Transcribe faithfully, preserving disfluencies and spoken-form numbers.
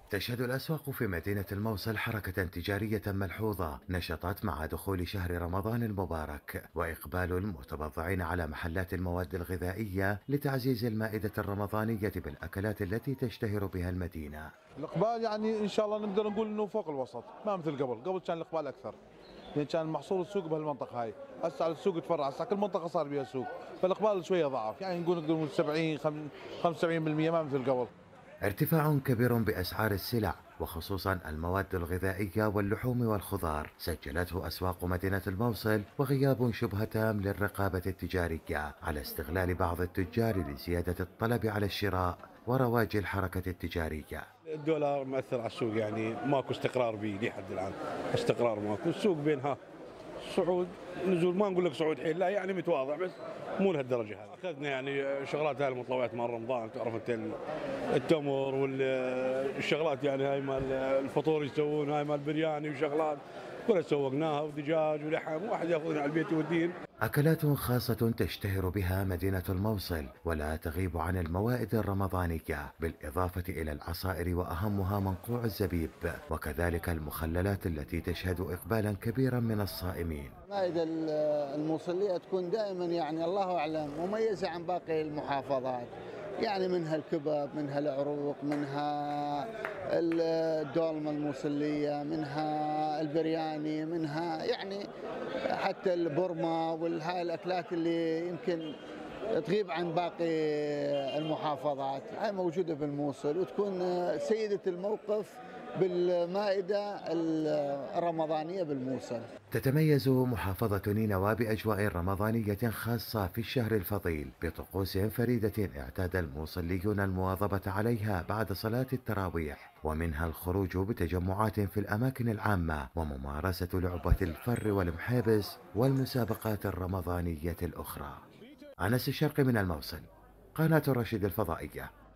تشهد الأسواق في مدينة الموصل حركة تجارية ملحوظة نشطت مع دخول شهر رمضان المبارك، وإقبال المتبضعين على محلات المواد الغذائية لتعزيز المائدة الرمضانية بالأكلات التي تشتهر بها المدينة. الاقبال يعني ان شاء الله نقدر نقول انه فوق الوسط، ما مثل قبل، قبل كان الاقبال اكثر، لان كان محصول السوق بهالمنطقه هاي، هسه على السوق تفرع، هسه كل منطقه صار بها سوق، فالاقبال شويه ضعف، يعني نقول نقدر نقول سبعين خمسة وسبعين بالمئة ما مثل قبل. ارتفاع كبير بأسعار السلع وخصوصا المواد الغذائية واللحوم والخضار سجلته أسواق مدينة الموصل، وغياب شبه تام للرقابة التجارية على استغلال بعض التجار لزيادة الطلب على الشراء ورواج الحركة التجارية. الدولار مأثر على السوق، يعني ماكو استقرار به لحد الآن، استقرار ماكو، السوق بينها صعود نزول، ما نقول لك صعود حيل، لا يعني متواضع بس مو لهالدرجه هذه. اخذنا يعني شغلات هاي المطلوبات مال رمضان، تعرف انت التمر والشغلات، يعني هاي مال الفطور يسوون، هاي مال برياني وشغلات كلها سوقناها، ودجاج ولحم، واحد ياخذنا على البيت يودين. أكلات خاصة تشتهر بها مدينة الموصل ولا تغيب عن الموائد الرمضانية، بالإضافة إلى العصائر وأهمها منقوع الزبيب، وكذلك المخللات التي تشهد إقبالا كبيرا من الصائمين. المائدة الموصلية تكون دائما يعني الله أعلم مميزة عن باقي المحافظات، يعني منها الكباب، منها العروق، منها الدولمة الموصلية، منها البرياني، منها يعني حتى البرمة والهاي الأكلات اللي يمكن تغيب عن باقي المحافظات، هاي موجودة بالموصل وتكون سيدة الموقف بالمائدة الرمضانية بالموصل. تتميز محافظة نينوى بأجواء رمضانية خاصة في الشهر الفضيل بطقوس فريدة اعتاد الموصليون المواظبة عليها بعد صلاة التراويح، ومنها الخروج بتجمعات في الأماكن العامة وممارسة لعبة الفر والمحابس والمسابقات الرمضانية الأخرى. أنس الشرقي من الموصل، قناة الرشيد الفضائية.